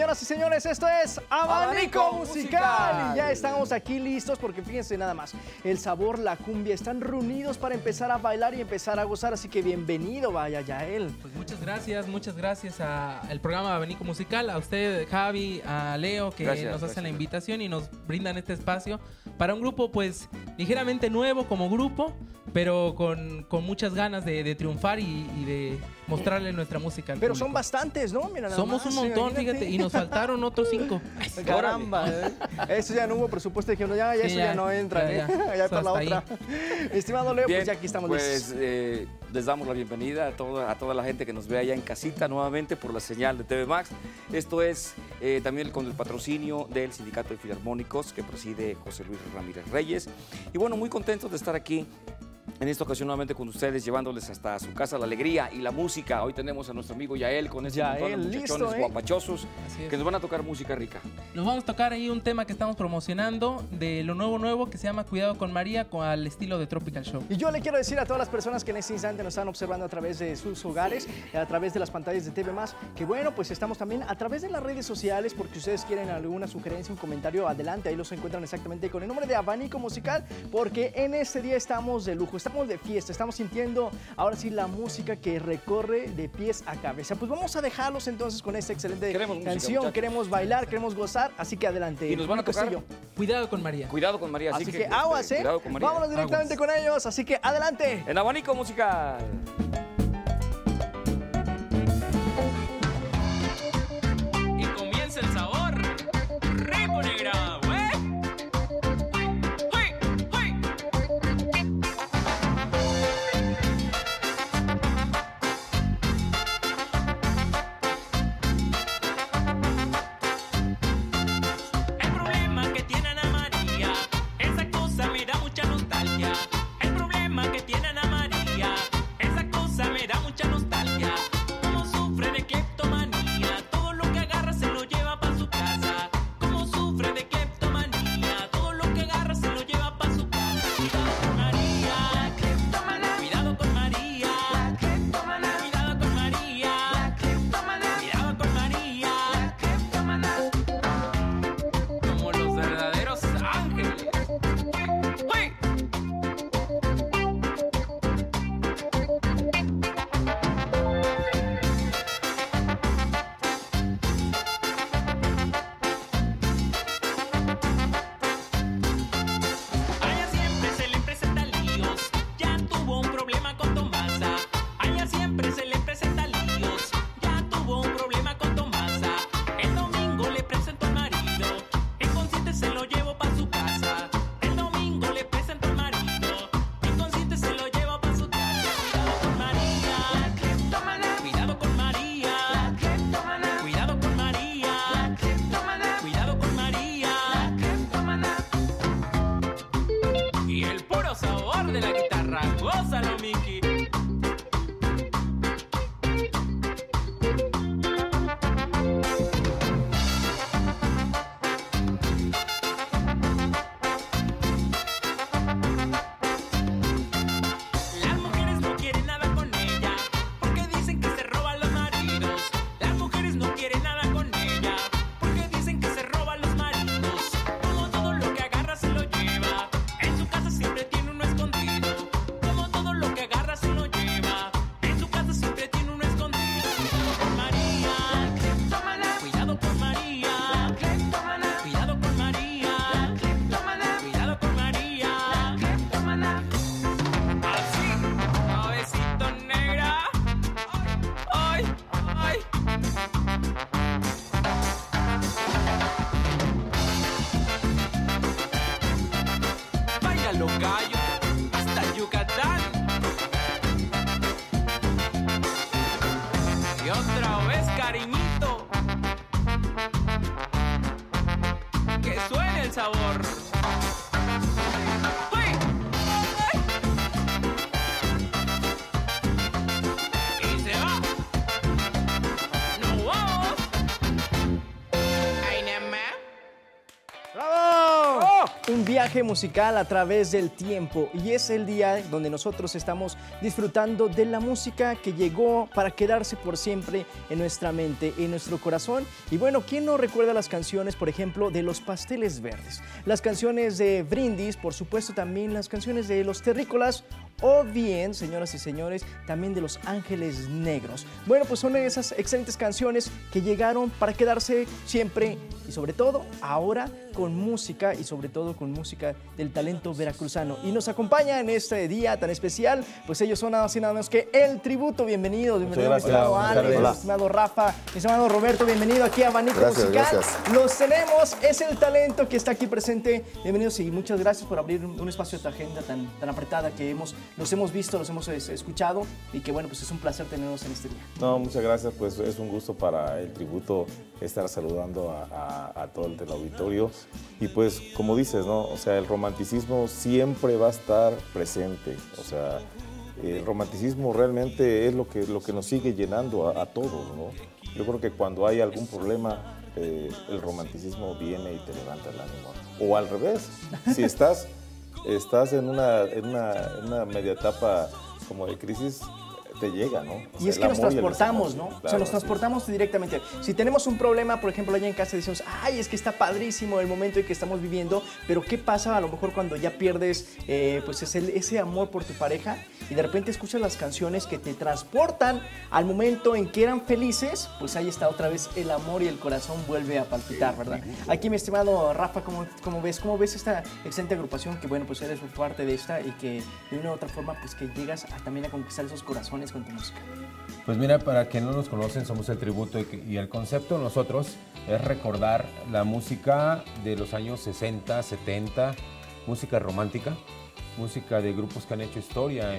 señoras y señores, esto es Abanico Musical. Y ya estamos aquí listos porque fíjense nada más, el sabor, la cumbia, están reunidos para empezar a bailar y empezar a gozar, así que bienvenido, vaya Yael. Pues muchas gracias al programa Abanico Musical, a usted, Javi, a Leo, que nos hacen la invitación y nos brindan este espacio para un grupo pues ligeramente nuevo como grupo, pero con muchas ganas de triunfar y de mostrarle nuestra música al Pero público. Son bastantes, ¿no? Mira, somos un montón, fíjate, y nos faltaron otros 5. Caramba, eso ya no hubo presupuesto, dijeron, ya Sí, eso ya no entra, ya para la otra. Estimado Leo, Bien, pues ya aquí estamos pues, listos. les damos la bienvenida a toda la gente que nos ve allá en casita nuevamente por la señal de TV Max. Esto es también con el patrocinio del Sindicato de Filarmónicos que preside José Luis Ramírez Reyes. Y bueno, muy contentos de estar aquí en esta ocasión nuevamente con ustedes, llevándoles hasta su casa la alegría y la música. Hoy tenemos a nuestro amigo Yael con ese montón de muchachones guapachosos que nos van a tocar música rica. Nos vamos a tocar ahí un tema que estamos promocionando de lo nuevo que se llama Cuidado con María, al estilo de Tropical Show. Y yo le quiero decir a todas las personas que en este instante nos están observando a través de sus hogares, a través de las pantallas de TV Más, que bueno, pues estamos también a través de las redes sociales, porque ustedes quieren alguna sugerencia, un comentario, adelante, ahí los encuentran exactamente con el nombre de Abanico Musical, porque en este día estamos de lujo, estamos de fiesta, estamos sintiendo ahora sí la música que recorre de pies a cabeza. Pues vamos a dejarlos entonces con esta excelente canción, queremos bailar, queremos gozar, así que adelante. Y nos van a tocar Cuidado con María. Cuidado con María. Así que aguas, cuidado con María. Vámonos directamente con ellos, así que adelante. En Abanico Musical. Y comienza el sabor. Rico, negra. De la guitarra, gózalo, Miki. Las mujeres no quieren nada con ella, porque dicen que se roban los maridos. Las mujeres no quieren nada con ella, porque dicen que se roban los maridos. Como todo lo que agarra se lo lleva, en su casa siempre tiene uno escondido. Como todo lo que agarra se lo lleva, en su casa siempre tiene uno escondido. Cuidado con María, cuidado con María, cuidado con María. Así, suavecito, negra. Ay, ay. Báilalo, gallo, hasta Yucatán. Y otra vez, cariñito, que suene el sabor. ¡Uy! ¡Ay! Y se va. ¡Nos vamos! ¡Ay, nada más! ¡Bravo! ¡Oh! un viaje musical a través del tiempo y es el día donde nosotros estamos disfrutando de la música que llegó para quedarse por siempre en nuestra mente, en nuestro corazón. Y bueno, ¿quién no recuerda las canciones, por ejemplo, de Los Pasteles Verdes? Las canciones de Brindis, por supuesto también las canciones de Los Terrícolas o bien, señoras y señores, también de Los Ángeles Negros. Bueno, pues son esas excelentes canciones que llegaron para quedarse siempre y sobre todo ahora con música y sobre todo con música del talento veracruzano. Y nos acompaña en este día tan especial, pues ellos son nada más y nada menos que El Tributo. Bienvenidos, mi estimado Ale, mi estimado Rafa, mi estimado Roberto, bienvenido aquí a Abanico Musical. Gracias. Los tenemos, es el talento que está aquí presente. Bienvenidos y muchas gracias por abrir un espacio de tu agenda tan apretada que los hemos visto, los hemos escuchado y que bueno, pues es un placer tenerlos en este día. No, muchas gracias, pues es un gusto para El Tributo estar saludando a todo el teleauditorio. Y pues, como dices, ¿no? O sea, el romanticismo siempre va a estar presente. O sea, el romanticismo realmente es lo que nos sigue llenando a todos, ¿no? Yo creo que cuando hay algún problema, el romanticismo viene y te levanta el ánimo. O al revés, si estás en una media etapa como de crisis, te llega, ¿no? O y es que nos transportamos, ¿no? Claro, o sea, nos transportamos directamente. Si tenemos un problema, por ejemplo, allá en casa decimos, ay, es que está padrísimo el momento en que estamos viviendo, pero ¿qué pasa a lo mejor cuando ya pierdes pues ese amor por tu pareja y de repente escuchas las canciones que te transportan al momento en que eran felices? Pues ahí está otra vez el amor y el corazón vuelve a palpitar, ¿verdad? Aquí, mi estimado Rafa, ¿cómo ves esta excelente agrupación que, bueno, pues eres parte de esta y que de una u otra forma, pues que llegas también a conquistar esos corazones con tu música? Pues mira, para quienes no nos conocen, somos El Tributo y el concepto de nosotros es recordar la música de los años 60, 70, música romántica, música de grupos que han hecho historia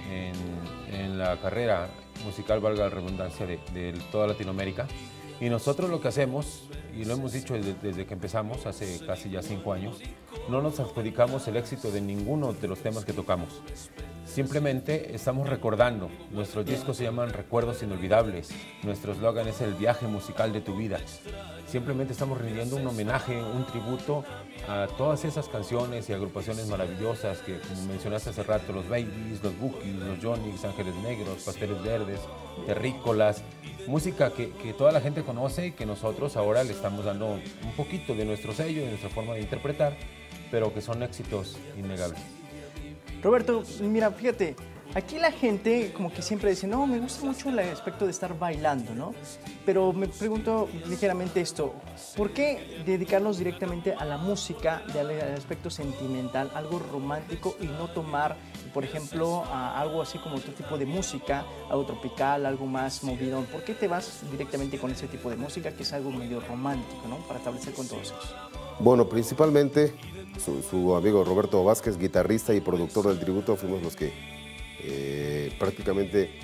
en la carrera musical, valga la redundancia, de toda Latinoamérica. Y nosotros lo que hacemos, y lo hemos dicho desde que empezamos, hace casi ya 5 años, no nos adjudicamos el éxito de ninguno de los temas que tocamos. Simplemente estamos recordando. Nuestros discos se llaman Recuerdos Inolvidables. Nuestro eslogan es el viaje musical de tu vida. Simplemente estamos rindiendo un homenaje, un tributo a todas esas canciones y agrupaciones maravillosas que, como mencionaste hace rato, los Babies, los Bookies, los Johnnies, Ángeles Negros, Pasteles Verdes, Terrícolas. Música que toda la gente conoce y que nosotros ahora le estamos dando un poquito de nuestro sello, de nuestra forma de interpretar, pero que son éxitos innegables. Roberto, mira, fíjate, aquí la gente como que siempre dice, no, me gusta mucho el aspecto de estar bailando, ¿no? Pero me pregunto ligeramente esto, ¿por qué dedicarnos directamente a la música, al aspecto sentimental, algo romántico y no tomar, por ejemplo, algo así como otro tipo de música, algo tropical, algo más movido? ¿Por qué te vas directamente con ese tipo de música que es algo medio romántico, ¿no? Para establecer con todos ellos. Bueno, principalmente su amigo Roberto Vázquez, guitarrista y productor del Tributo, fuimos los que prácticamente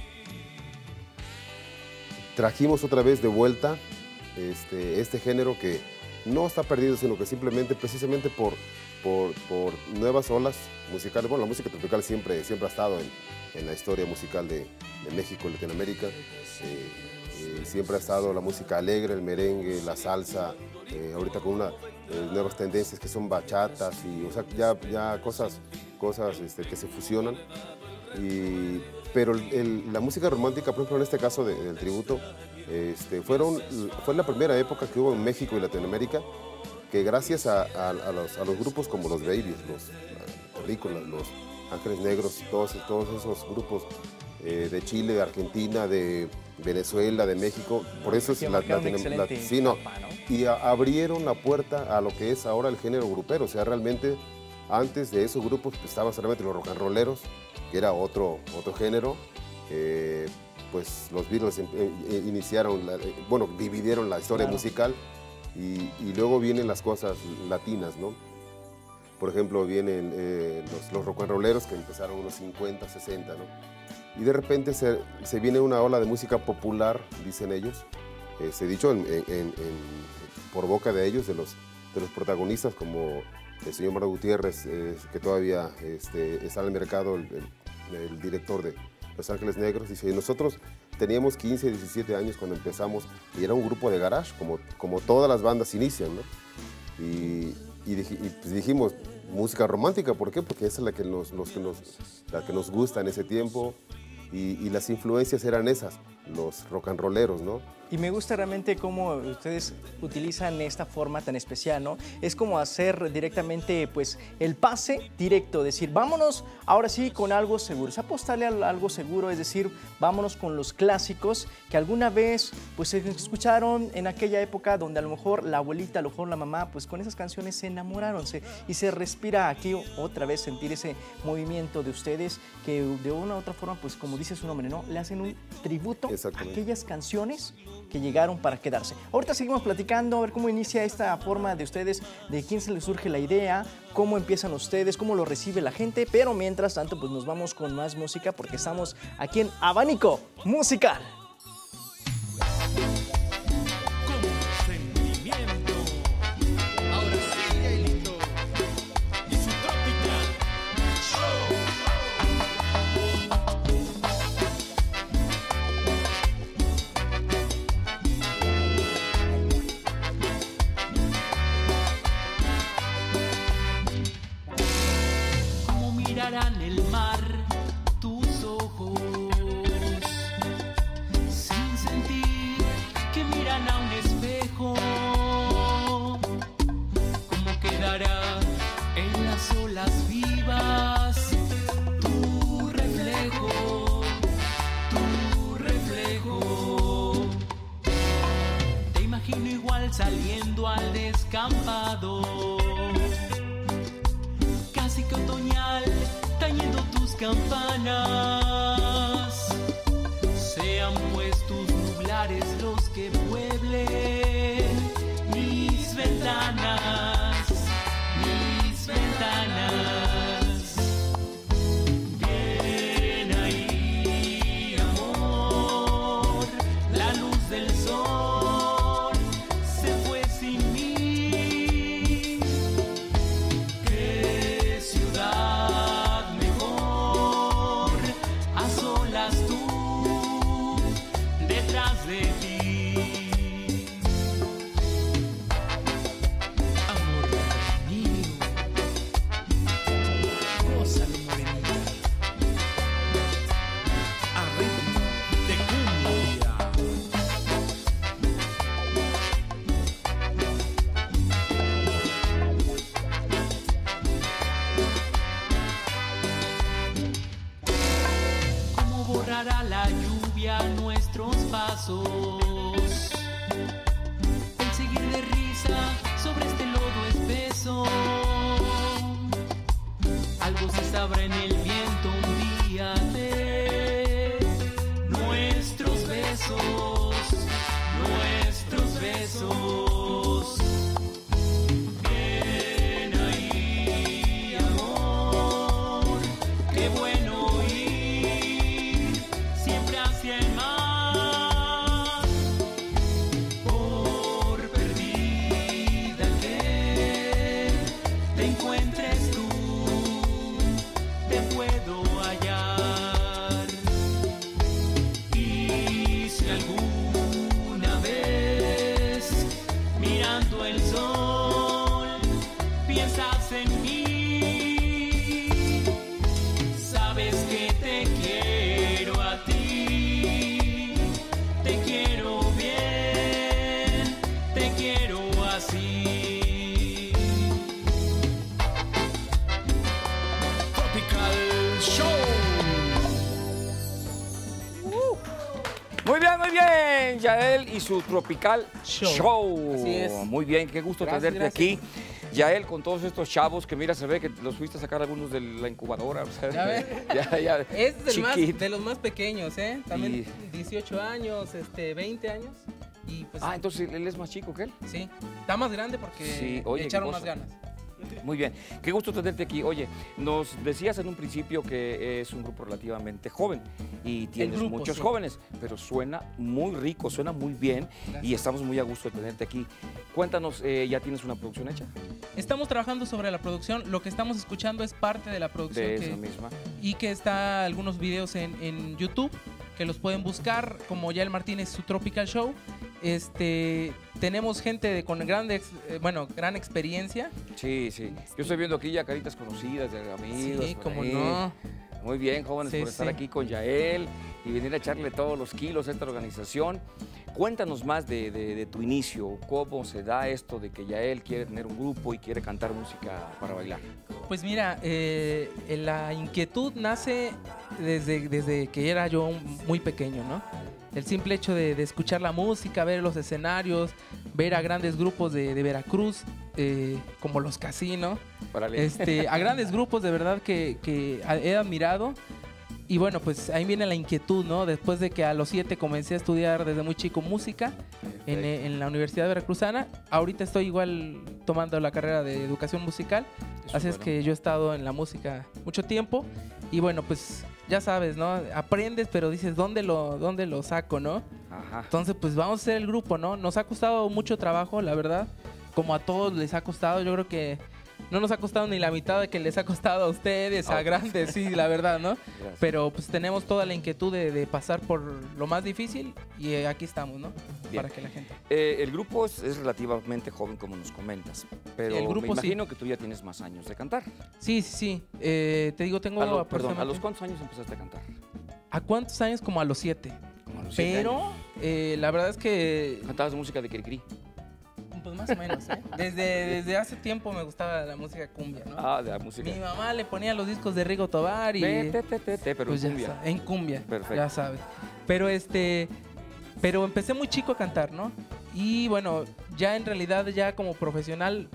trajimos otra vez de vuelta este género que no está perdido, sino que simplemente, precisamente por nuevas olas musicales. Bueno, la música tropical siempre ha estado en la historia musical de México y Latinoamérica. Siempre ha estado la música alegre, el merengue, la salsa, ahorita con nuevas tendencias que son bachatas, y, o sea, ya cosas que se fusionan. Pero la música romántica, por ejemplo, en este caso del Tributo, fue la primera época que hubo en México y Latinoamérica, que gracias a los grupos como los Babies, los Terrícolas, los Ángeles Negros, todos esos grupos de Chile, de Argentina, de Venezuela, de México, por eso es y abrieron la puerta a lo que es ahora el género grupero. O sea, realmente antes de esos grupos pues, estaban solamente los rock and rolleros, que era otro género. Pues los Beatles dividieron la historia musical, y luego vienen las cosas latinas, ¿no? Por ejemplo, vienen los rock and rolleros, que empezaron unos 50, 60, ¿no? Y de repente se viene una ola de música popular, dicen ellos, dicho por boca de ellos, de los protagonistas, como el señor Mario Gutiérrez, que todavía está en el mercado, el director de Los Ángeles Negros. Dice, nosotros teníamos 15, 17 años cuando empezamos, y era un grupo de garage, como todas las bandas inician, ¿no? Y pues dijimos, música romántica. ¿Por qué? Porque esa es la que nos gusta en ese tiempo y las influencias eran esas, los rock and rolleros, ¿no? Y me gusta realmente cómo ustedes utilizan esta forma tan especial, ¿no? Es como hacer directamente, pues, el pase directo, decir, vámonos ahora sí con algo seguro. Es apostarle a algo seguro, es decir, vámonos con los clásicos que alguna vez, pues, se escucharon en aquella época donde a lo mejor la abuelita, a lo mejor la mamá, pues, con esas canciones se enamoraron, y se respira aquí otra vez sentir ese movimiento de ustedes que de una u otra forma, pues, como dice su nombre, ¿no? Le hacen un tributo a aquellas canciones que llegaron para quedarse. Ahorita seguimos platicando, a ver cómo inicia esta forma de ustedes, de quién se les surge la idea, cómo empiezan ustedes, cómo lo recibe la gente, pero mientras tanto, pues nos vamos con más música porque estamos aquí en Abanico Musical. El mar, tus ojos, sin sentir que miran a un espejo. ¿Cómo quedará en las olas vivas tu reflejo, tu reflejo? Te imagino igual saliendo al descampado, casi que otoñal, tañendo tus campanas. Sean pues tus nublares los que pueblen mis ventanas, mis ventanas. Bien ahí, amor, la luz del sol se fue sin mí. Qué ciudad detrás de ti. Amor mío, gózalo, morenita, a ritmo de cumbia. ¿Cómo borrará la lluvia nuestros pasos? El seguir de risa sobre este lodo espeso. Algo se sabrá en el viento un día de nuestros besos, nuestros besos. Bien ahí, amor, qué bueno ir siempre hacia el mar. Por perdida que te encuentres tú, te puedo hallar. Y si alguna vez mirando el sol piensas en mí, sabes que te quiero a ti, te quiero bien, te quiero así. Tropical Show. Muy bien, Yael y su Tropical Show. Así es. Muy bien, qué gusto Gracias, tenerte aquí. Yael, con todos estos chavos que mira, se ve que los fuiste a sacar algunos de la incubadora. O sea, Ya ve. ya, Es chiquito. de los más pequeños, ¿eh? También Y- 18 años, 20 años. Y pues, Entonces él es más chico que él. sí, está más grande porque Sí, oye, le echaron qué más cosa. ganas. Muy bien, qué gusto tenerte aquí. Oye, nos decías en un principio que es un grupo relativamente joven y tienes grupo, muchos sí. jóvenes, pero suena muy rico, suena muy bien y estamos muy a gusto de tenerte aquí. Cuéntanos, ¿ya tienes una producción hecha? Estamos trabajando sobre la producción. Lo que estamos escuchando es parte de la producción De esa misma. y que está algunos videos en YouTube que los pueden buscar como Yael Martínez, su Tropical Show. tenemos gente con gran experiencia. Sí, sí. Yo estoy viendo aquí ya caritas conocidas de amigos. Sí, por cómo ahí. no. Muy bien, jóvenes, Sí, por estar sí. aquí con Yael y venir a echarle todos los kilos a esta organización. Cuéntanos más de tu inicio, cómo se da esto de que Yael quiere tener un grupo y quiere cantar música para bailar. Pues mira, la inquietud nace desde que era yo muy pequeño, ¿no? El simple hecho de escuchar la música, ver los escenarios, ver a grandes grupos de Veracruz, como los Casinos, a grandes grupos de verdad que he admirado. Y bueno, pues ahí viene la inquietud, ¿no? Después de que a los 7 comencé a estudiar desde muy chico música en la Universidad Veracruzana. Ahorita estoy igual tomando la carrera de educación musical. Así es que yo he estado en la música mucho tiempo. Y bueno, pues ya sabes, ¿no? Aprendes, pero dices, ¿dónde lo saco, no? Ajá. Entonces, pues vamos a hacer el grupo, ¿no? Nos ha costado mucho trabajo, la verdad. Como a todos les ha costado. Yo creo que no nos ha costado ni la mitad de que les ha costado a ustedes, a grandes, sí, la verdad, ¿no? Gracias. Pero pues tenemos toda la inquietud de pasar por lo más difícil y aquí estamos, ¿no? Bien. Para que la gente... El grupo es relativamente joven, como nos comentas, pero El grupo, me imagino que tú ya tienes más años de cantar. Sí. Te digo, tengo... Perdón, ¿a aproximadamente- los cuántos años empezaste a cantar? ¿A cuántos años? Como a los 7. Como a los 7 Pero años. la verdad es que... ¿Cantabas música de Cricri? Pues más o menos, ¿eh? Desde hace tiempo me gustaba la música cumbia, ¿no? Ah, de la música. Mi mamá le ponía los discos de Rigo Tobar y... pero pues en ya cumbia. en cumbia, Perfecto. ya sabes. Pero pero empecé muy chico a cantar, ¿no? Y bueno, ya en realidad ya como profesional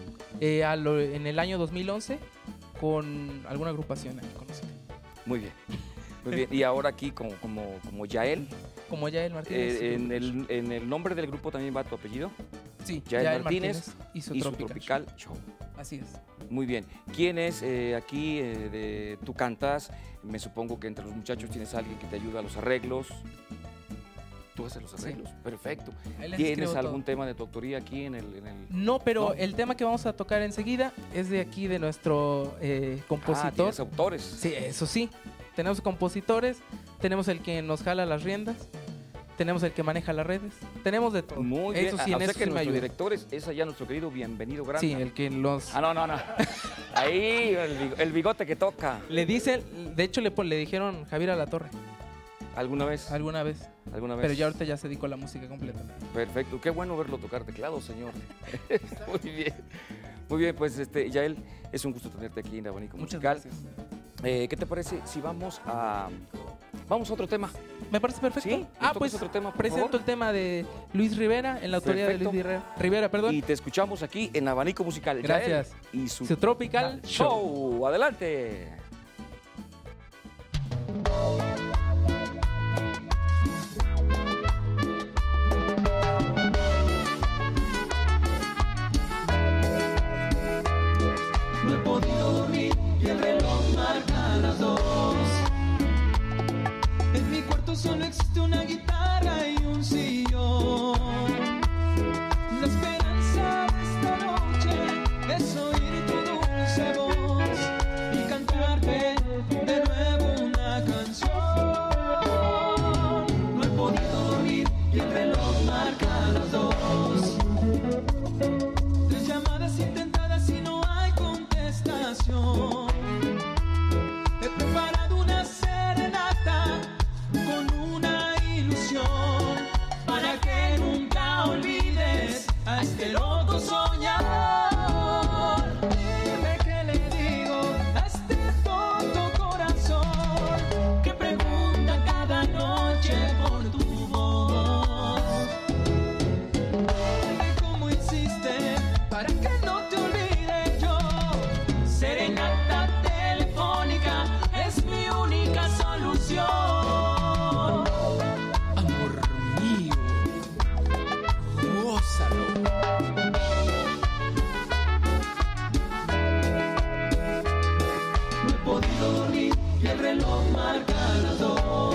en el año 2011 con alguna agrupación ahí conocida. Muy bien. Muy bien. Y ahora aquí como Yael, Como Yael Martínez. en el nombre del grupo también va tu apellido. Sí, Yael Martínez y su y su Tropical Tropical Show. Así es. Muy bien. ¿Quién es aquí? Tú cantas. Me supongo que entre los muchachos tienes a alguien que te ayuda a los arreglos. ¿Tú haces los arreglos? Perfecto. Ahí les ¿Tienes escribo algún todo. tema de tu autoría aquí en el...? No, pero ¿No? el tema que vamos a tocar enseguida es de aquí, de nuestro compositor. ¿Tienes autores? Sí, eso sí. Tenemos compositores, tenemos el que nos jala las riendas, tenemos el que maneja las redes, tenemos de todo. Muy bien. Eso sí, o en sea eso que sí me nuestro ayuda. director es allá nuestro querido Bienvenido Granda. Sí, el que los... Ah, no. Ahí, el bigote que toca. Le dice, de hecho le dijeron Javier Alatorre ¿Alguna vez? alguna vez, ¿Alguna vez? pero ya ahorita ya se dedicó a la música completamente. Perfecto. Qué bueno verlo tocar teclado, señor. Muy bien. Muy bien, pues Yael, es un gusto tenerte aquí en Abanico Muchas Musical. gracias. ¿Qué te parece si vamos a otro tema? Me parece perfecto. Sí, ¿nos tocas Pues otro tema, por presento favor? el tema de Luis Rivera, en la autoría Perfecto. de Luis Rivera, perdón. Y te escuchamos aquí en Abanico Musical. Gracias. Yael y su Su Tropical Show. Adelante. No he podido dormir y el reloj marca las 2. En mi cuarto solo existe una guitarra y un sillón. La esperanza de esta noche es oír tu dulce voz y cantarte de nuevo una canción. No he podido dormir y el reloj marca las 2. 3 llamadas intentadas y no hay contestación. He preparado una serenata con una ilusión para que nunca olvides a este loco soñador. Dime qué le digo a este tonto corazón que pregunta cada noche por tu voz. Dime cómo hiciste para que no te olvide yo. Serenata telefónica es mi única solución. Amor mío, gózalo. No he podido dormir y el reloj marca las 2.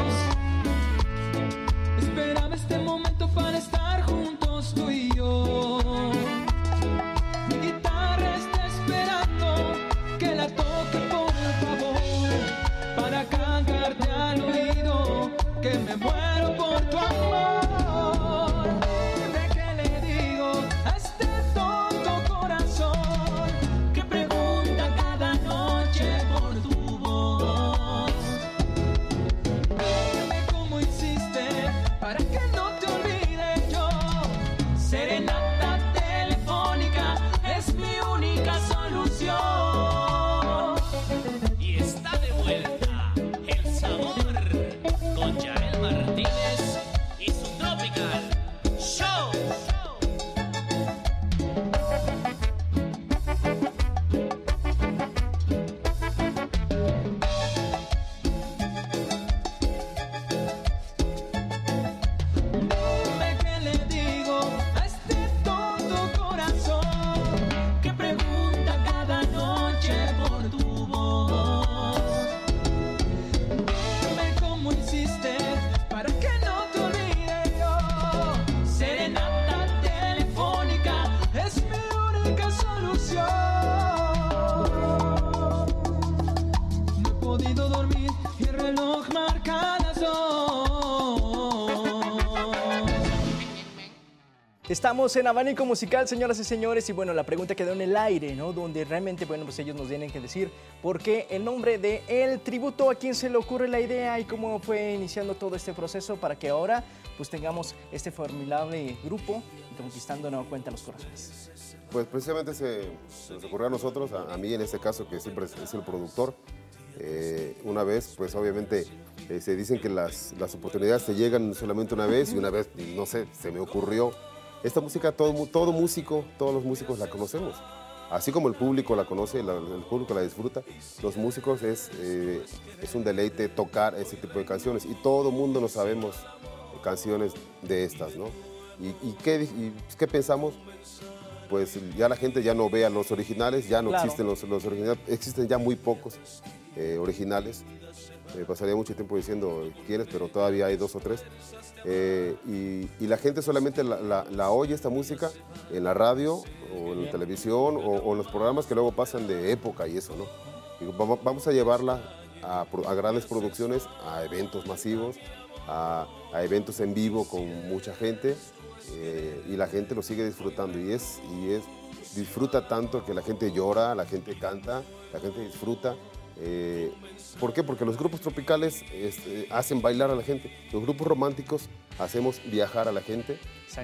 Esperaba este momento para estar juntos tú y yo. Mi guitarra está esperando que la toque por favor, para cantarte al oído que me muero por tu amor. Dime qué le Estamos en Abanico Musical, señoras y señores, y bueno, la pregunta quedó en el aire, ¿no? Donde realmente, bueno, pues ellos nos tienen que decir por qué el nombre de El Tributo, a quién se le ocurre la idea y cómo fue iniciando todo este proceso para que ahora pues tengamos este formidable grupo conquistando de nueva cuenta los corazones. Pues precisamente se nos ocurrió a nosotros, a mí en este caso, que siempre es el productor. Una vez, pues obviamente se dicen que las oportunidades te llegan solamente una vez, y una vez, no sé, se me ocurrió. Esta música, todo músico, todos los músicos la conocemos. Así como el público la conoce, el público la disfruta, los músicos es un deleite tocar ese tipo de canciones. Y todo el mundo nos sabemos canciones de estas, ¿no? ¿Y qué pensamos? Pues ya la gente ya no ve a los originales, ya no existen los originales, existen ya muy pocos originales. Pasaría mucho tiempo diciendo quiénes, pero todavía hay 2 o 3. Y la gente solamente la oye esta música en la radio o en la televisión o en los programas que luego pasan de época y eso, ¿no? Y vamos a llevarla a grandes producciones, a eventos masivos, a eventos en vivo con mucha gente, y la gente lo sigue disfrutando y disfruta tanto que la gente llora, la gente canta, la gente disfruta. ¿Por qué? Porque los grupos tropicales hacen bailar a la gente, los grupos románticos hacemos viajar a la gente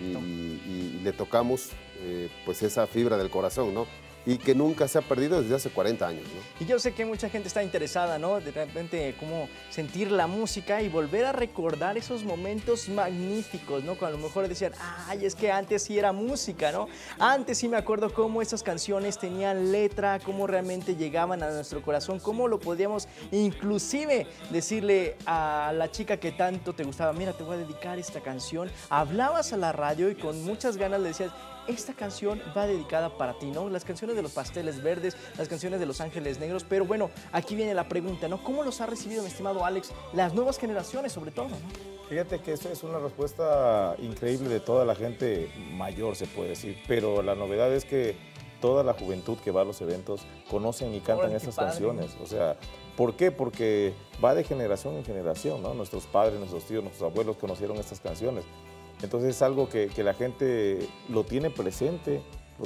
y le tocamos pues esa fibra del corazón, ¿no? Y que nunca se ha perdido desde hace 40 años, ¿no? Y yo sé que mucha gente está interesada, ¿no? De repente cómo sentir la música y volver a recordar esos momentos magníficos, ¿no? Cuando a lo mejor decían, ay, es que antes sí era música, ¿no? Antes sí me acuerdo cómo esas canciones tenían letra, cómo realmente llegaban a nuestro corazón, cómo lo podíamos inclusive decirle a la chica que tanto te gustaba, mira, te voy a dedicar esta canción. Hablabas a la radio y con muchas ganas le decías, esta canción va dedicada para ti, ¿no? Las canciones de los Pasteles Verdes, las canciones de Los Ángeles Negros, pero bueno, aquí viene la pregunta, ¿no? ¿Cómo los ha recibido, mi estimado Alex, las nuevas generaciones sobre todo, ¿no? Fíjate que eso es una respuesta increíble de toda la gente mayor, se puede decir, pero la novedad es que toda la juventud que va a los eventos conocen y cantan estas canciones. O sea, ¿por qué? Porque va de generación en generación, ¿no? Nuestros padres, nuestros tíos, nuestros abuelos conocieron estas canciones. Entonces es algo que la gente lo tiene presente.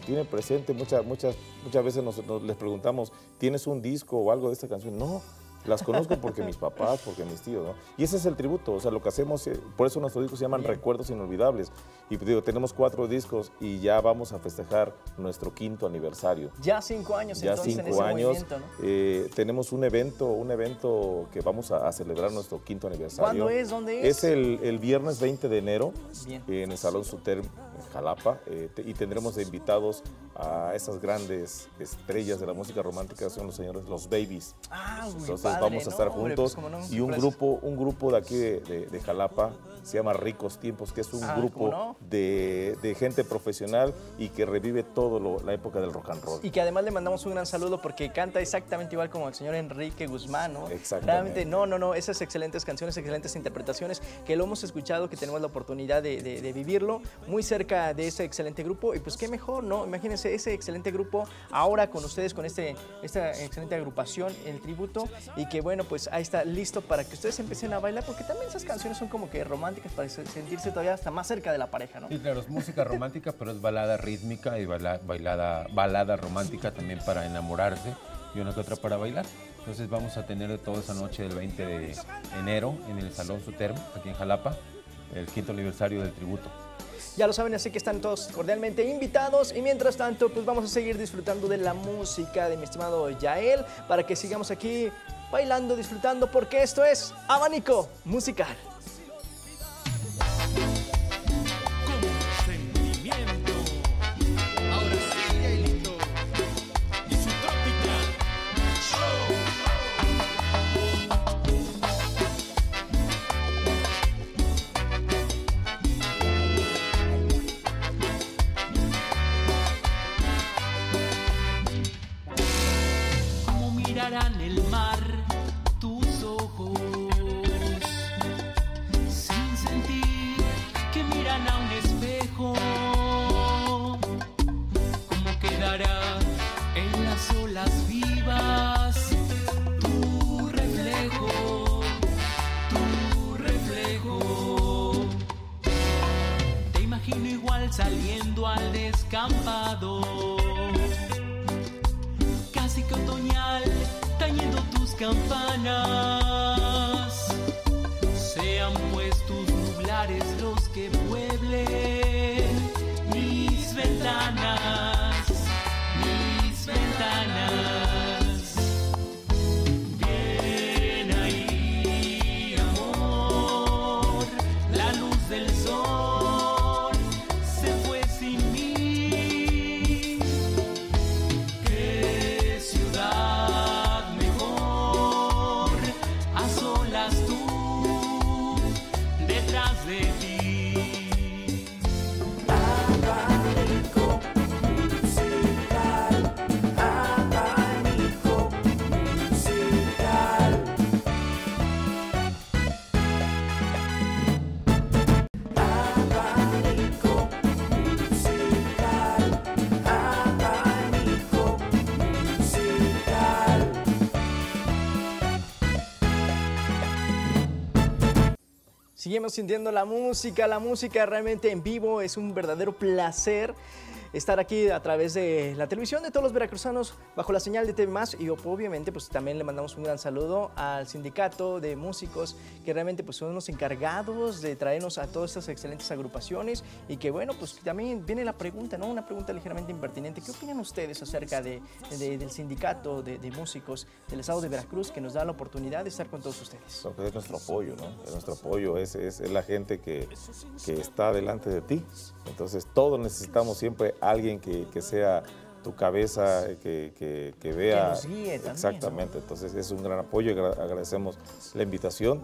Muchas veces les preguntamos, ¿tienes un disco o algo de esta canción? No, las conozco porque mis papás, porque mis tíos, ¿no? Y ese es el tributo, o sea, lo que hacemos, por eso nuestros discos se llaman Recuerdos Inolvidables. Y digo, tenemos 4 discos y ya vamos a festejar nuestro 5º aniversario. Ya 5 años ya entonces 5 en ese años, movimiento, ¿no? Tenemos un evento que vamos a celebrar nuestro 5º aniversario. ¿Cuándo es? ¿Dónde es? Es el viernes 20 de enero en el Salón Suterm, en Jalapa, y tendremos de invitados a esas grandes estrellas de la música romántica, son los señores Los Babies. Entonces padre, vamos a estar juntos, pues, no, y un grupo de aquí de Jalapa se llama Ricos Tiempos, que es un grupo de gente profesional y que revive todo la época del rock and roll. Y que además le mandamos un gran saludo porque canta exactamente igual como el señor Enrique Guzmán, ¿no? Exactamente. Realmente, esas excelentes canciones, excelentes interpretaciones que lo hemos escuchado, que tenemos la oportunidad de vivirlo muy cerca de ese excelente grupo. Y pues qué mejor, ¿no? Imagínense ese excelente grupo ahora con ustedes, con esta excelente agrupación, El Tributo, y que bueno, pues ahí está listo para que ustedes empiecen a bailar, porque también esas canciones son como que románticas para sentirse todavía hasta más cerca de la pareja, ¿no? Sí, claro, es música romántica, pero es balada rítmica y balada romántica también para enamorarse y una que otra para bailar. Entonces vamos a tener toda esa noche del 20 de enero en el Salón Suterm, aquí en Jalapa, el 5º aniversario del Tributo. Ya lo saben, así que están todos cordialmente invitados. Y mientras tanto, pues vamos a seguir disfrutando de la música de mi estimado Yael para que sigamos aquí bailando, disfrutando, porque esto es Abanico Musical. El mar, tus ojos, sin sentir que miran a un espejo. ¿Cómo quedará en las olas vivas tu reflejo, tu reflejo? Te imagino igual saliendo campanas, sean pues tus nublares los que pueblen mis ventanas, mis ventanas. Viene ahí, amor, la luz del sol se fue sin mí. Qué ciudad mejor, a solas tú, detrás de ti. Abanico musical, abanico musical. Abanico musical, abanico musical. Seguimos sintiendo la música realmente en vivo, es un verdadero placer estar aquí a través de la televisión de todos los veracruzanos bajo la señal de TV+, y obviamente pues también le mandamos un gran saludo al sindicato de músicos que realmente pues son los encargados de traernos a todas estas excelentes agrupaciones, y que bueno, pues también viene la pregunta, ¿no? Una pregunta ligeramente impertinente. ¿Qué opinan ustedes acerca del sindicato de músicos del estado de Veracruz, que nos da la oportunidad de estar con todos ustedes? Lo que es nuestro apoyo, ¿no? Nuestro apoyo es la gente que está delante de ti. Entonces todos necesitamos siempre alguien que sea tu cabeza, que vea. Que nos guíe también, exactamente, ¿no? Entonces es un gran apoyo, agradecemos la invitación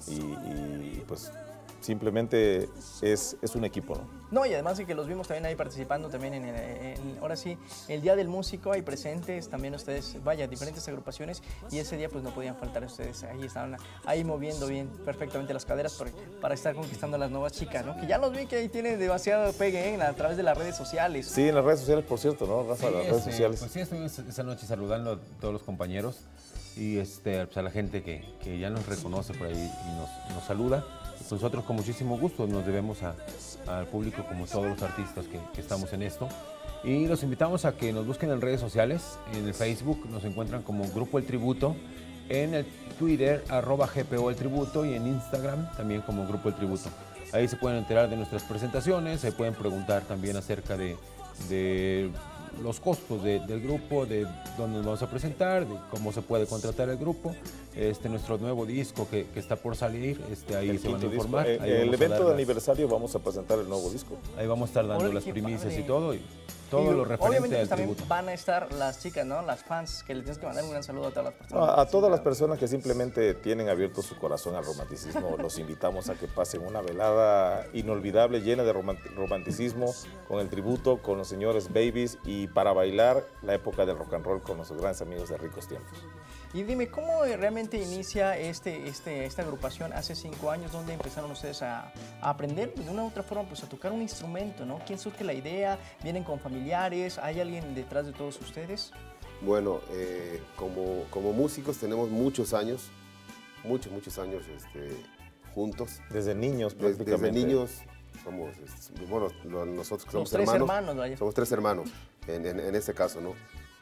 y pues simplemente es un equipo, ¿no? No, y además de que los vimos también ahí participando también ahora sí, el Día del Músico, ahí presentes también ustedes, vaya, diferentes agrupaciones, y ese día pues no podían faltar ustedes, ahí estaban ahí moviendo bien perfectamente las caderas para estar conquistando a las nuevas chicas, ¿no? Que ya los vi que ahí tienen demasiado pegue, a través de las redes sociales. Sí, en las redes sociales, por cierto, ¿no, Rafa? Sí, las redes sociales. Pues sí, estuvimos esa noche saludando a todos los compañeros y pues a la gente que ya nos reconoce por ahí y nos saluda. Pues nosotros con muchísimo gusto nos debemos al público, como todos los artistas que estamos en esto. Y los invitamos a que nos busquen en redes sociales. En el Facebook nos encuentran como Grupo El Tributo, en el Twitter @GPO El Tributo, y en Instagram también como Grupo El Tributo. Ahí se pueden enterar de nuestras presentaciones, se pueden preguntar también acerca de los costos del grupo, de dónde nos vamos a presentar, de cómo se puede contratar el grupo, nuestro nuevo disco que está por salir, ahí El se van a quinto informar. disco. Ahí El vamos a evento dar de aniversario vamos a presentar el nuevo disco. Ahí vamos a estar dando Órale, las qué primicias padre. y todo lo referente Obviamente al pues, también tributo. van a estar las chicas, ¿no? Las fans, que le tienes que mandar un gran saludo a todas las personas. A todas las personas que simplemente tienen abierto su corazón al romanticismo, los invitamos a que pasen una velada inolvidable, llena de romanticismo, con el tributo, con los señores Babies, y para bailar la época del rock and roll con nuestros grandes amigos de Ricos Tiempos. Y dime, ¿cómo realmente inicia esta agrupación hace 5 años? ¿Dónde empezaron ustedes a aprender de una u otra forma pues, a tocar un instrumento, ¿no? ¿Quién surge la idea? ¿Vienen con familiares? ¿Hay alguien detrás de todos ustedes? Bueno, como músicos tenemos muchos años juntos. Desde niños Desde prácticamente. niños somos, bueno, nosotros que somos tres hermanos, hermanos, vaya. somos 3 hermanos en este caso, ¿no?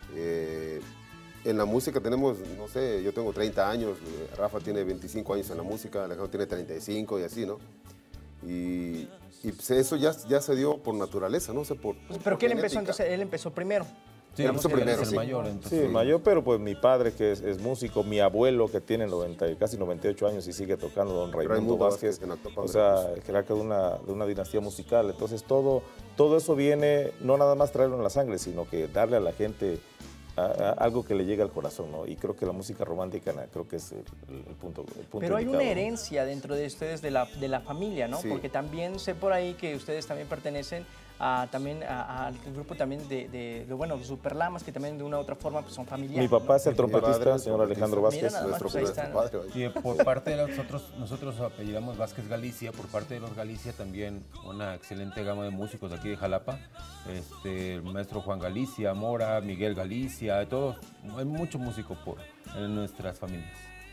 En la música tenemos, no sé, yo tengo 30 años, Rafa tiene 25 años en la música, Alejandro tiene 35 y así, ¿no? Y pues eso ya se dio por naturaleza, ¿no? O sea, ¿Pero quién empezó genética. entonces? Él empezó primero. Sí, empezó él es primero, el sí. mayor, Sí, entonces. mayor, pero pues mi padre que es músico, mi abuelo que tiene casi 98 años y sigue tocando, don Raimundo Vázquez, en Actopan, o sea, jerarca de una dinastía musical. Entonces todo eso viene, no nada más traerlo en la sangre, sino que darle a la gente algo que le llegue al corazón, ¿no? Y creo que la música romántica creo que es el punto Pero hay una indicado, ¿no? herencia dentro de ustedes de la familia, ¿no? Sí. Porque también sé por ahí que ustedes también pertenecen al grupo también de los Superlamas, que también de una u otra forma pues, son familiares. Mi papá es el Mi trompetista, padre, el señor Alejandro Mira Vázquez. nada más, nuestro pues, ahí están. padre. Y por parte de nosotros apellidamos Vázquez Galicia, por parte de los Galicia también una excelente gama de músicos de aquí de Jalapa, el maestro Juan Galicia, Mora, Miguel Galicia, todos, hay mucho músico en nuestras familias.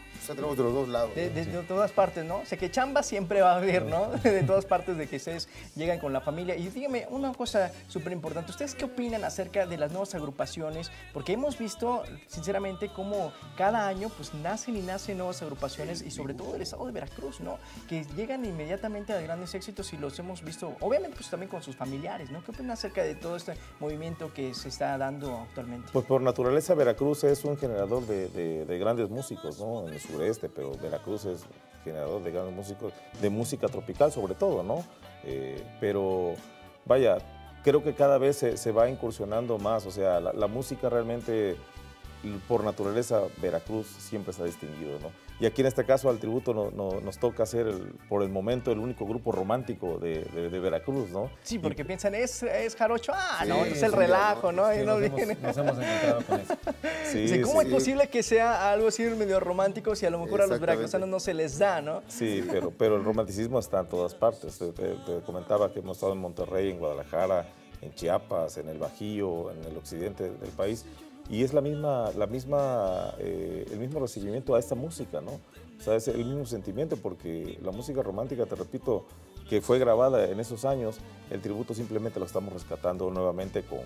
O sea, tenemos de los dos lados. De todas partes, ¿no? O sea, que chamba siempre va a haber, ¿no? De todas partes, de que ustedes llegan con la familia. Y dígame una cosa súper importante. ¿Ustedes qué opinan acerca de las nuevas agrupaciones? Porque hemos visto, sinceramente, cómo cada año pues nacen y nacen nuevas agrupaciones y sobre todo del estado de Veracruz, ¿no? Que llegan inmediatamente a grandes éxitos y los hemos visto, obviamente, pues también con sus familiares, ¿no? ¿Qué opinan acerca de todo este movimiento que se está dando actualmente? Pues por naturaleza Veracruz es un generador de grandes músicos, ¿no? En el sureste, pero Veracruz es generador de grandes músicos, de música tropical sobre todo, ¿no? Pero vaya, creo que cada vez se va incursionando más, o sea, la música realmente, por naturaleza, Veracruz siempre se ha distinguido, ¿no? Y aquí en este caso al tributo nos toca ser, por el momento, el único grupo romántico de Veracruz, ¿no? Sí, porque piensan, es jarocho, Sí, ¿no? Es el relajo, ¿no? Sí, Y no nos viene. hemos encontrado con eso. Sí, Dice, ¿cómo sí. es posible que sea algo así medio romántico si a lo mejor a los Exactamente. veracruzanos no se les da, ¿no? Sí, pero el romanticismo está en todas partes. Te comentaba que hemos estado en Monterrey, en Guadalajara, en Chiapas, en el Bajío, en el occidente del país. Y es el mismo recibimiento a esta música, ¿no? O sea, es el mismo sentimiento, porque la música romántica, te repito, que fue grabada en esos años, el tributo simplemente lo estamos rescatando nuevamente con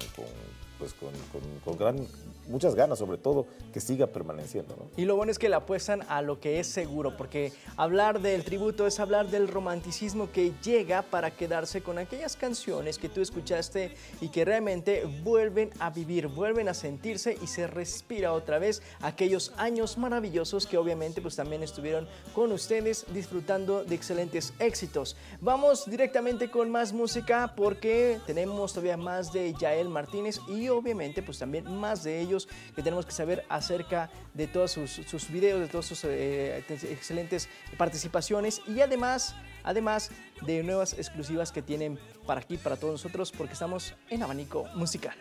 muchas ganas, sobre todo, que siga permaneciendo, ¿no? Y lo bueno es que le apuestan a lo que es seguro, porque hablar del tributo es hablar del romanticismo que llega para quedarse con aquellas canciones que tú escuchaste y que realmente vuelven a vivir, vuelven a sentirse y se respira otra vez aquellos años maravillosos que obviamente pues también estuvieron con ustedes disfrutando de excelentes éxitos. Vamos directamente con más música porque tenemos todavía más de Yael Martínez y obviamente pues también más de ellos que tenemos que saber acerca de todos sus videos, de todas sus excelentes participaciones y además de nuevas exclusivas que tienen para aquí, para todos nosotros, porque estamos en Abanico Musical.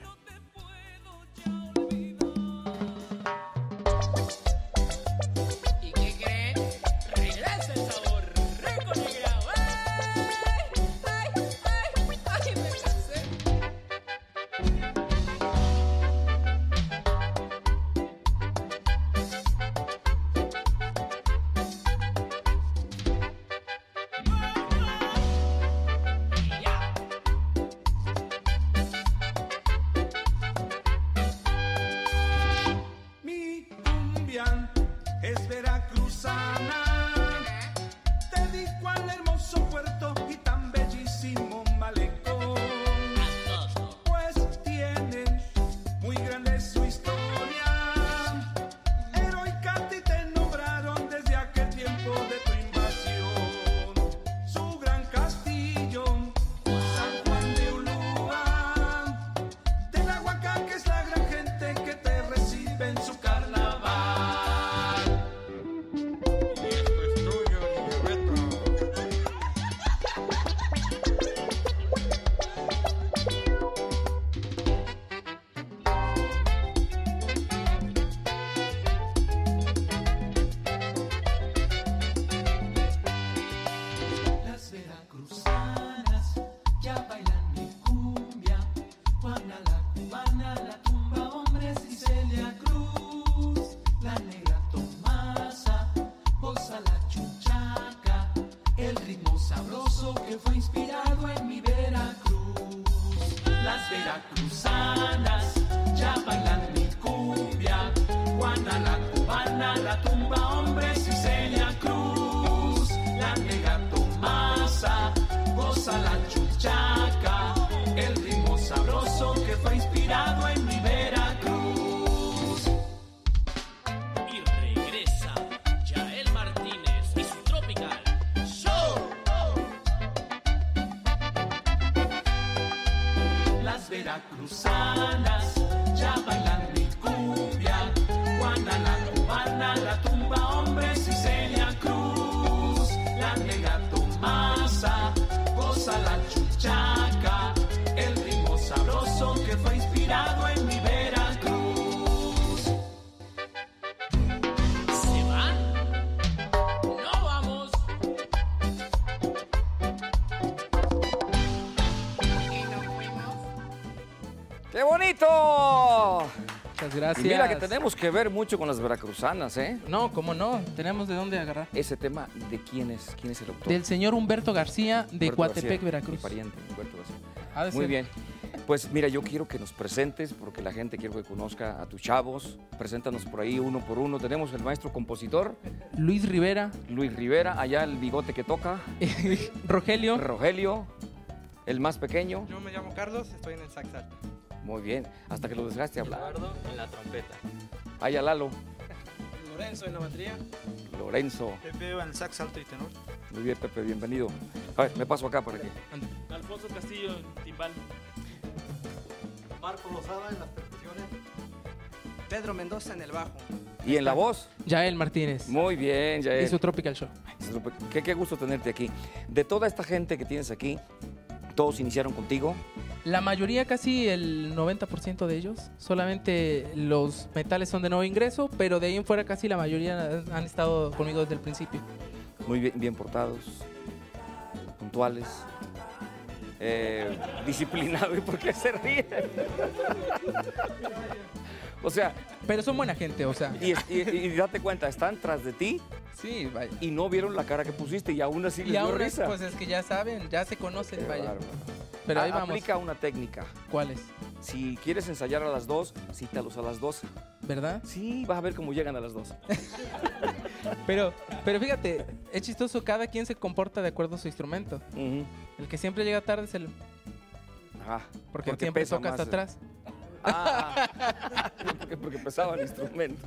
¿Y qué creen? Regresa el sabor rico negrao. ¡Ay! Me cansé. Mi cumbia es veracruzana, dedico al hermoso puerto y tan bellísimo malecón, pues tiene muy grande su historia, heroica a ti te nombraron desde aquel tiempo de tu invasión, su gran castillo, San Juan de Ulúa, de la Huaca, que es la gran gente que te recibe en su carnaval. Y esto es tuyo, niño Beto. Las veracruzanas ya bailan mi cumbia, Juana la cubana, la tumba hombres y Celia Cruz, la negra Tomasa, goza la chuchaca, el ritmo sabroso que fue inspirado en mi Veracruz. Las veracruzanas ya bailan mi cumbia, Juana la cubana, la tumba hombres y Celia Cruz, la negra Tomasa, goza la chuchaca, el ritmo sabroso que fue inspirado en mi Veracruz. Y regresa Yael Martínez y su Tropical Show. Las veracruzanas ya bailan mi cumbia, Juana la cubana, la tumba hombres y Celia Cruz, la negra Tomasa, goza la chuchaca, el ritmo sabroso que fue inspirado en mi Veracruz. ¿Se van? ¡No vamos! ¡Qué bonito! Gracias, gracias. Y mira que tenemos que ver mucho con las veracruzanas, ¿eh? No, cómo no, tenemos de dónde agarrar. Ese tema, ¿de quién es? ¿Quién es el autor? Del señor Humberto García de Humberto Coatepec, García, Veracruz. Mi pariente, Humberto García. Ha de Muy ser. bien. Pues mira, yo quiero que nos presentes, porque la gente quiere que conozca a tus chavos. Preséntanos por ahí uno por uno. Tenemos el maestro compositor, Luis Rivera, Luis Rivera, allá el bigote que toca, Rogelio. Rogelio, el más pequeño. Yo me llamo Carlos, estoy en el sax alto. Muy bien, hasta que lo dejaste hablar. Eduardo en la trompeta. Allá Lalo, Lorenzo en la batería. Lorenzo. Pepe en el sax alto y tenor. Muy bien, Pepe, bienvenido. A ver, me paso acá para que... Alfonso Castillo en timbal. Marco Lozada en las percusiones. Pedro Mendoza en el bajo. ¿Y en la voz? Yael Martínez. Muy bien, Y Yael. su Tropical Show. Qué gusto tenerte aquí. De toda esta gente que tienes aquí, ¿todos iniciaron contigo? La mayoría, casi el 90% de ellos. Solamente los metales son de nuevo ingreso, pero de ahí en fuera casi la mayoría han estado conmigo desde el principio. Muy bien, bien portados, puntuales, disciplinados. ¿Y por qué se ríen? O sea, Pero son buena gente, o sea. y date cuenta, están tras de ti Sí, vaya. y no vieron la cara que pusiste y aún así les Y dio ahora, risa. pues es que ya saben, ya se conocen, Qué vaya. bárbaro. Pero ahí vamos. Aplica una técnica. ¿Cuáles? Si quieres ensayar a las 2, cítalos a las 2. ¿Verdad? Sí, vas a ver cómo llegan a las 2. Pero fíjate, es chistoso, cada quien se comporta de acuerdo a su instrumento. Ujú. El que siempre llega tarde es el... Ajá, Porque siempre pesa toca hasta más, atrás. Porque pesaba el instrumento.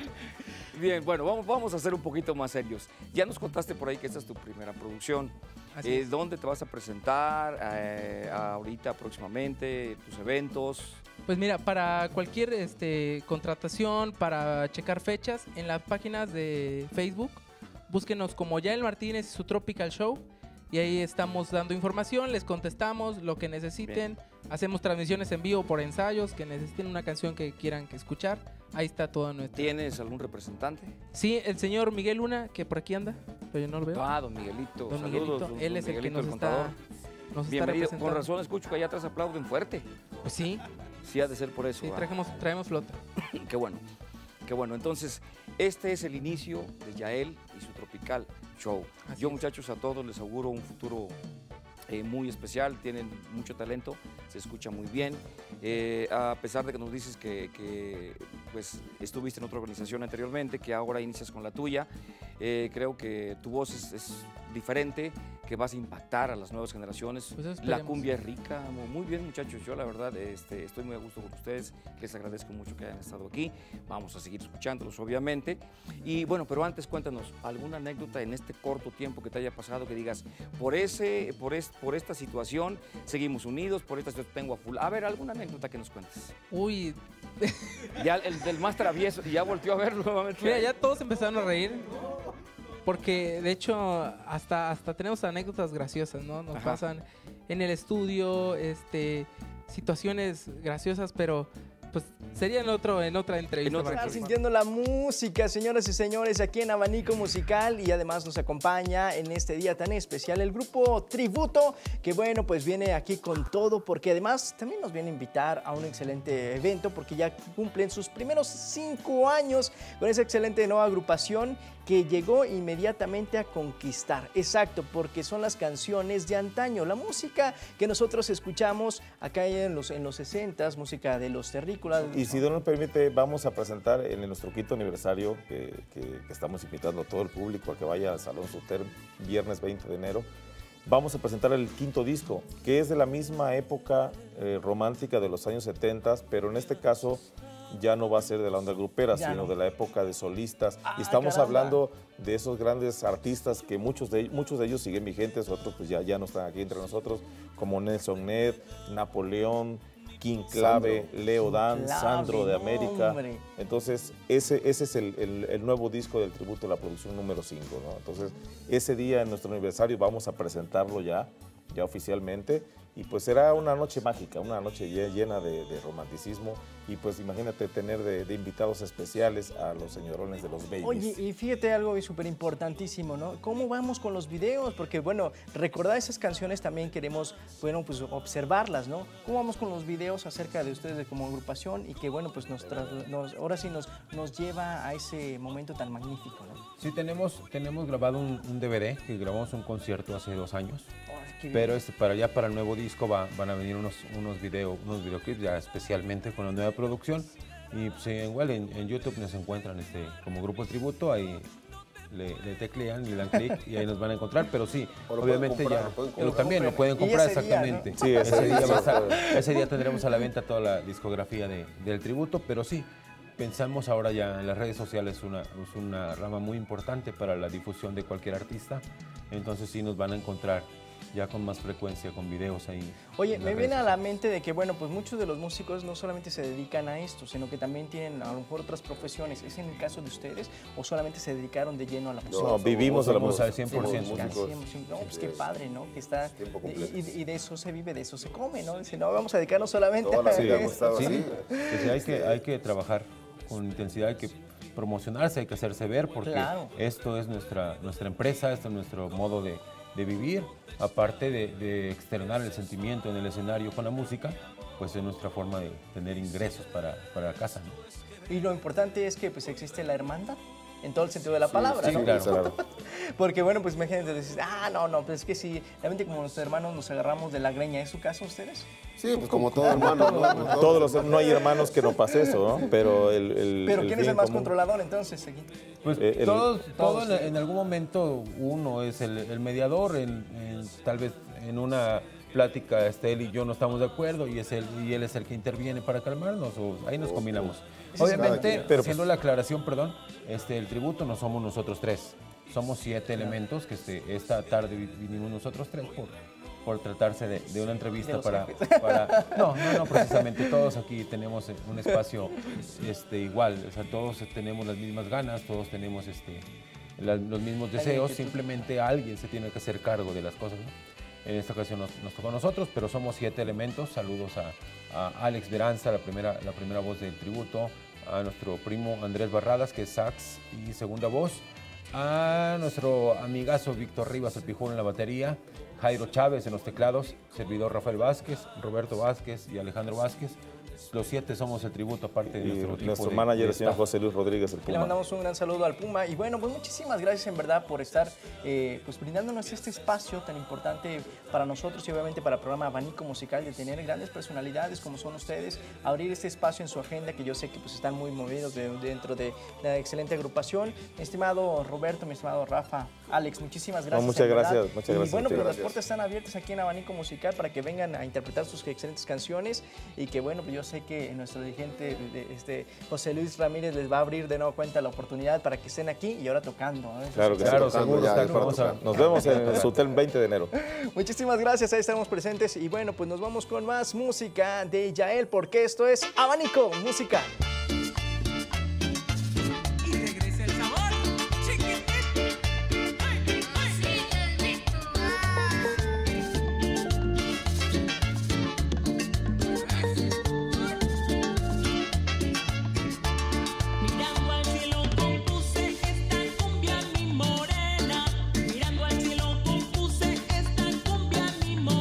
Bien, bueno, vamos a ser un poquito más serios. Ya nos contaste por ahí que esta es tu primera producción. Así es. ¿Dónde te vas a presentar ahorita próximamente? ¿Tus eventos? Pues mira, para cualquier contratación, para checar fechas, en las páginas de Facebook, búsquenos como Yael Martínez y su Tropical Show. Y ahí estamos dando información, les contestamos lo que necesiten. Hacemos transmisiones en vivo por ensayos, que necesiten una canción que quieran que escuchar. Ahí está todo nuestro. ¿Tienes algún representante? Sí, el señor Miguel Luna, que por aquí anda, pero yo no lo veo. Ah, don Miguelito. Don Saludos, Miguelito, don él es el que Miguelito, nos contador. está Bienvenido. representando. Con razón escucho que allá atrás aplauden fuerte. Pues sí, Sí, ha de ser por eso. sí, ¿va? traemos flota. Qué bueno, qué bueno. Entonces, este es el inicio de Yael y su Tropical Show. Así Yo, es. muchachos, a todos les auguro un futuro muy especial. Tienen mucho talento, se escucha muy bien. A pesar de que nos dices que pues, estuviste en otra organización anteriormente, que ahora inicias con la tuya, creo que tu voz es diferente, que vas a impactar a las nuevas generaciones. Pues eso La esperemos. cumbia es rica. Muy bien, muchachos. Yo, la verdad, estoy muy a gusto con ustedes. Les agradezco mucho que hayan estado aquí. Vamos a seguir escuchándolos, obviamente. Y bueno, pero antes cuéntanos alguna anécdota en este corto tiempo que te haya pasado, que digas, por esta situación seguimos unidos, por esta situación tengo a full. A ver, alguna anécdota que nos cuentes. Uy, Ya el del más travieso, ya volteó a verlo nuevamente. mira, ya todos empezaron a reír. Porque de hecho hasta tenemos anécdotas graciosas, ¿no? Nos Ajá. pasan en el estudio, situaciones graciosas, pero pues sería en otra entrevista. En otra para Estar que- sintiendo la música, señoras y señores, aquí en Abanico Musical, y además nos acompaña en este día tan especial el grupo Tributo, que bueno, pues viene aquí con todo, porque además también nos viene a invitar a un excelente evento, porque ya cumplen sus primeros 5 años con esa excelente nueva agrupación que llegó inmediatamente a conquistar. Exacto, porque son las canciones de antaño, la música que nosotros escuchamos acá en los 60s, música de los terrícolas. Y si Dios nos permite, vamos a presentar en nuestro quinto aniversario, que estamos invitando a todo el público a que vaya al Salón Suter, viernes 20 de enero. Vamos a presentar el quinto disco, que es de la misma época romántica de los años 70, pero en este caso ya no va a ser de la onda grupera, Ya sino no. de la época de solistas. Ah, y estamos caramba. hablando de esos grandes artistas que muchos de ellos siguen vigentes, otros pues ya no están aquí entre nosotros, como Nelson Ned, Napoleón, King Clave, Leo Dan, Clave, Sandro de no, América. hombre. Entonces, ese es el nuevo disco del tributo, la producción número 5, ¿no? Entonces, ese día en nuestro aniversario vamos a presentarlo ya oficialmente. y pues será una noche mágica, una noche llena de romanticismo, y pues imagínate tener de invitados especiales a los señorones de los Babies. Oye, y fíjate algo súper importantísimo, ¿no? ¿Cómo vamos con los videos? Porque, bueno, recordar esas canciones también queremos, bueno, pues observarlas, ¿no? ¿Cómo vamos con los videos acerca de ustedes como agrupación y que, bueno, pues ahora sí nos lleva a ese momento tan magnífico, ¿no? Sí, tenemos grabado un DVD, que grabamos un concierto hace 2 años. Pero para el nuevo disco van a venir unos videoclips ya especialmente con la nueva producción, y pues, igual en YouTube nos encuentran como Grupo Tributo, ahí le teclean y le dan clic y ahí nos van a encontrar, pero sí, obviamente también lo pueden comprar exactamente. ¿no? Sí, ese día tendremos a la venta toda la discografía del Tributo, pero sí, pensamos ahora ya en las redes sociales, es una rama muy importante para la difusión de cualquier artista, entonces sí nos van a encontrar ya con más frecuencia, con videos ahí. Oye, me viene a la mente de que, bueno, pues muchos de los músicos no solamente se dedican a esto, sino que también tienen a lo mejor otras profesiones. ¿Es en el caso de ustedes o solamente se dedicaron de lleno a la música? No, vivimos de la música. Al 100%. No, pues qué padre, ¿no? Que está, y de eso se vive, de eso se come, ¿no? Dice, no, vamos a dedicarnos solamente a esto. Sí, hay que trabajar con intensidad, hay que promocionarse, hay que hacerse ver, porque esto es nuestra empresa, esto es nuestro modo de vivir, aparte de externar el sentimiento en el escenario con la música, pues es nuestra forma de tener ingresos para la casa, ¿no? Y lo importante es que pues existe la hermandad, en todo el sentido de la palabra, sí, ¿no? Claro. Porque bueno, pues imagínate, dices, no, pues es que si realmente como nuestros hermanos nos agarramos de la greña, ¿es su caso ustedes? Sí, pues como todo hermano, ¿no? No hay hermanos que no pase eso, ¿no? Pero ¿quién es el más controlador entonces aquí? Pues todos en algún momento uno es el mediador, tal vez en una plática él y yo no estamos de acuerdo y él es el que interviene para calmarnos, o ahí nos combinamos. Obviamente, haciendo la aclaración, el tributo no somos nosotros 3, somos 7 elementos que esta tarde vinimos nosotros 3 por tratarse de una entrevista para no precisamente, todos aquí tenemos un espacio igual, o sea, todos tenemos las mismas ganas, todos tenemos los mismos deseos, simplemente alguien se tiene que hacer cargo de las cosas, ¿no? En esta ocasión nos tocó a nosotros, pero somos 7 elementos. Saludos a Alex Veranza, la primera voz del tributo, a nuestro primo Andrés Barradas, que es sax y segunda voz, a nuestro amigazo Víctor Rivas, el Pijuno en la batería, Jairo Chávez en los teclados, servidor Rafael Vázquez, Roberto Vázquez y Alejandro Vázquez. Los 7 somos el tributo, aparte de nuestro manager, el señor José Luis Rodríguez, el Puma. Le mandamos un gran saludo al Puma. Y bueno, pues muchísimas gracias en verdad por estar pues brindándonos este espacio tan importante para nosotros y obviamente para el programa Abanico Musical, de tener grandes personalidades como son ustedes, abrir este espacio en su agenda, que yo sé que pues están muy movidos dentro de la excelente agrupación. Mi estimado Roberto, mi estimado Rafa, Alex, muchísimas gracias. Muchas gracias. Y bueno, pues las puertas están abiertas aquí en Abanico Musical para que vengan a interpretar sus excelentes canciones, y que bueno, pues yo sé que nuestro dirigente José Luis Ramírez les va a abrir de nuevo cuenta la oportunidad para que estén aquí y ahora tocando, ¿no? Claro, seguro. Nos vemos en el Sutel 20 de enero. Muchísimas gracias, ahí estamos presentes, y bueno, pues nos vamos con más música de Yael, porque esto es Abanico Musical.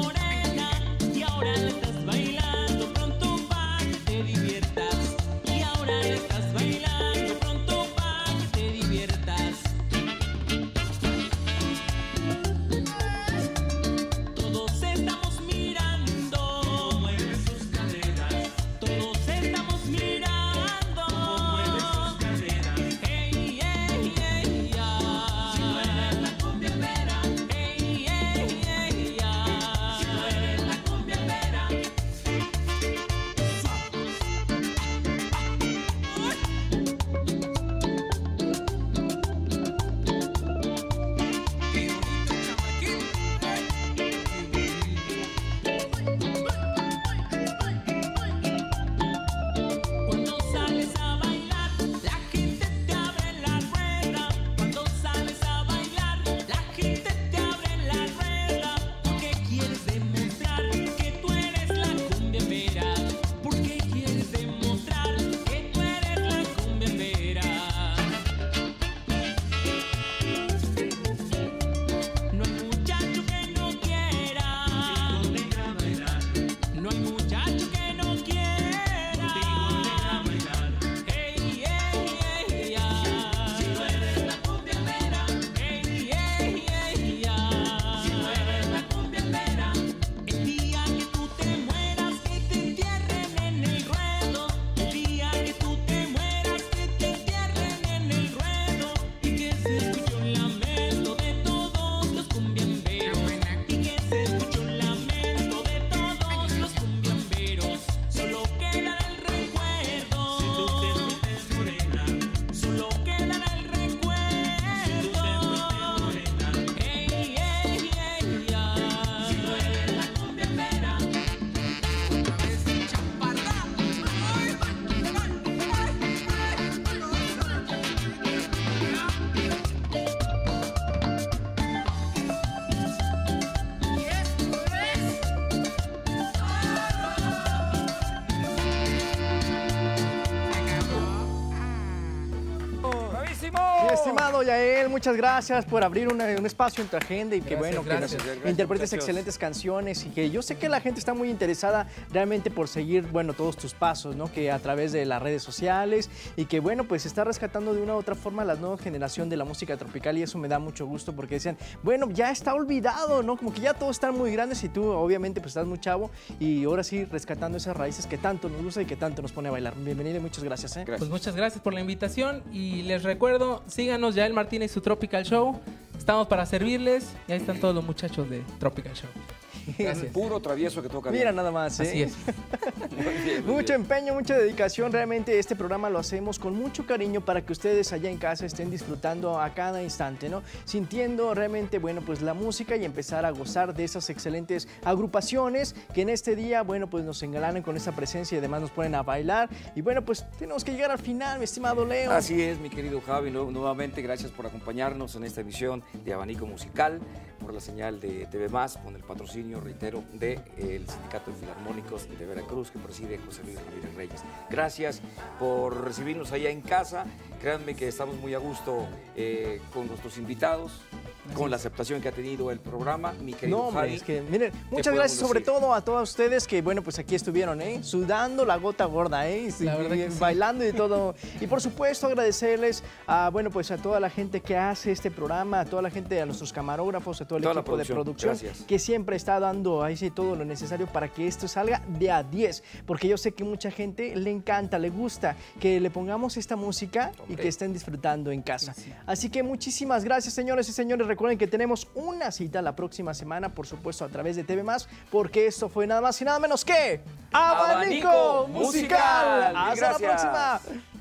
Y ahora la estás bailando, pronto para que te diviertas. Y Máximo. Mi estimado Yael, muchas gracias por abrir un espacio en tu agenda y que Gracias, bueno, gracias. que nos Gracias, interpretes muchachos. excelentes canciones y que yo sé que la gente está muy interesada realmente por seguir, bueno, todos tus pasos, ¿no? Que a través de las redes sociales y que bueno, pues está rescatando de una u otra forma la nueva generación de la música tropical y eso me da mucho gusto porque decían, bueno, ya está olvidado, ¿no? Como que ya todos están muy grandes y tú obviamente pues estás muy chavo y ahora sí rescatando esas raíces que tanto nos gusta y que tanto nos pone a bailar. Bienvenido y muchas gracias, ¿eh? Pues muchas gracias por la invitación y les recuerdo, síganos Yael Martínez y su Tropical Show. Estamos para servirles y ahí están todos los muchachos de Tropical Show. Gracias. Puro travieso que toca bien. Mira nada más, ¿eh? Así es. Muy bien, muy Mucho bien. empeño, mucha dedicación. Realmente este programa lo hacemos con mucho cariño para que ustedes allá en casa estén disfrutando a cada instante, ¿no? Sintiendo realmente, bueno, pues la música y empezar a gozar de esas excelentes agrupaciones que en este día, bueno, pues nos engalanan con esa presencia y además nos ponen a bailar. Y bueno, pues tenemos que llegar al final, mi estimado Leo. Así es, mi querido Javi. Nuevamente, gracias por acompañarnos en esta emisión de Abanico Musical, por la señal de TV Más, con el patrocinio, reitero, del Sindicato de Filarmónicos de Veracruz, que preside José Luis Ramírez Reyes. Gracias por recibirnos allá en casa. Créanme que estamos muy a gusto con nuestros invitados, con la aceptación que ha tenido el programa, mi querido No, hombre, Javi. es que, miren, muchas podemos gracias sobre decir? todo a todos ustedes que, bueno, pues aquí estuvieron, sudando la gota gorda, La verdad que sí. bailando y todo. Y por supuesto agradecerles a, bueno, pues a toda la gente que hace este programa, a toda la gente, a nuestros camarógrafos, a todo el Toda la equipo de producción. producción, Gracias. que siempre está dando ahí sí todo lo necesario para que esto salga de a 10, porque yo sé que mucha gente le encanta, le gusta que le pongamos esta música y Hombre. que estén disfrutando en casa. Sí, sí. Así que muchísimas gracias, señores y señores. Recuerden que tenemos una cita la próxima semana, por supuesto, a través de TV Más, porque esto fue nada más y nada menos que Abanico Abanico Musical. Musical. Mil Hasta la gracias. próxima.